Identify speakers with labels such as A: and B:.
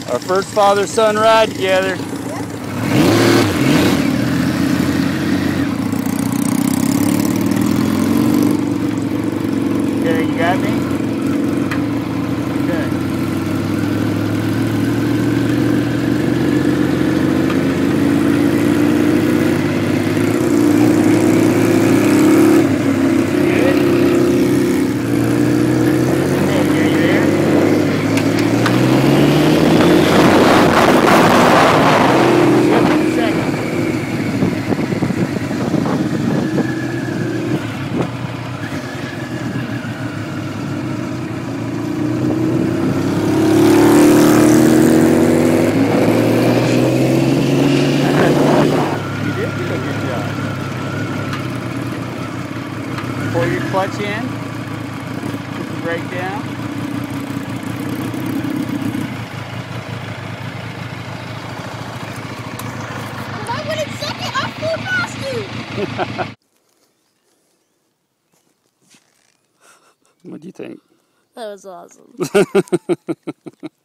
A: Our first father-son ride together. Okay, you got me? Okay. Pull your clutch in, put the brake down.
B: Why would it second? I flew past you!
A: What do you think?
B: That was awesome.